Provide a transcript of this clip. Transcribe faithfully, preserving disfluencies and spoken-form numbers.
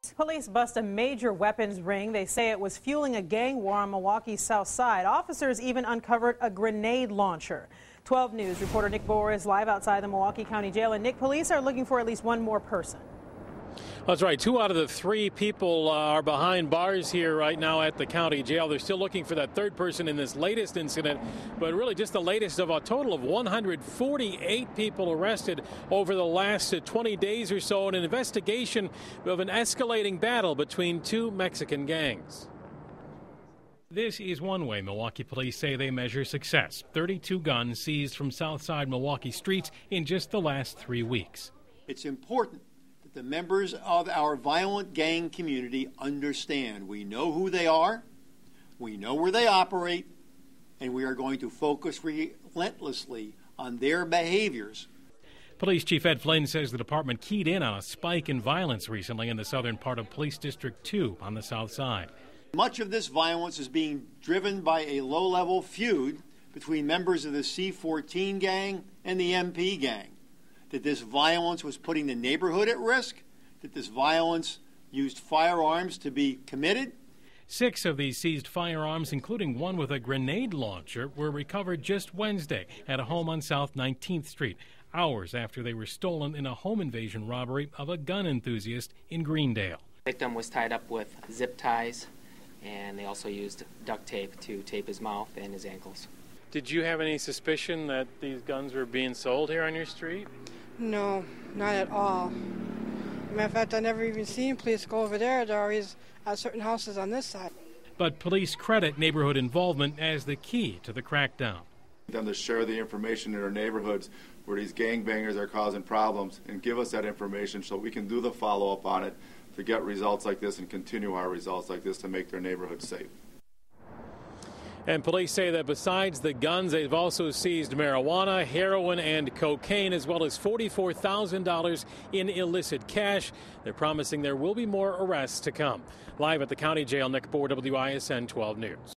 Police bust a major weapons ring. They say it was fueling a gang war on Milwaukee's Southside. Officers even uncovered a grenade launcher. twelve News reporter Nick Boer is live outside the Milwaukee County Jail. And Nick, police are looking for at least one more person. That's right. Two out of the three people uh, are behind bars here right now at the county jail. They're still looking for that third person in this latest incident, but really just the latest of a total of one hundred forty-eight people arrested over the last twenty days or so in an investigation of an escalating battle between two Mexican gangs. This is one way Milwaukee police say they measure success. thirty-two guns seized from Southside Milwaukee streets in just the last three weeks. It's important that the members of our violent gang community understand we know who they are, we know where they operate, and we are going to focus relentlessly on their behaviors. Police Chief Ed Flynn says the department keyed in on a spike in violence recently in the southern part of Police District two on the south side. Much of this violence is being driven by a low-level feud between members of the C fourteen gang and the M P gang. That this violence was putting the neighborhood at risk, that this violence used firearms to be committed. Six of these seized firearms, including one with a grenade launcher, were recovered just Wednesday at a home on South nineteenth Street, hours after they were stolen in a home invasion robbery of a gun enthusiast in Greendale. The victim was tied up with zip ties, and they also used duct tape to tape his mouth and his ankles. Did you have any suspicion that these guns were being sold here on your street? No, not at all. Matter of fact, I never even seen police go over there. They're always at certain houses on this side. But police credit neighborhood involvement as the key to the crackdown. Them to share the information in our neighborhoods where these gangbangers are causing problems and give us that information so we can do the follow-up on it to get results like this and continue our results like this to make their neighborhoods safe. And police say that besides the guns, they've also seized marijuana, heroin, and cocaine, as well as forty-four thousand dollars in illicit cash. They're promising there will be more arrests to come. Live at the county jail, Nick Boer, W I S N twelve News.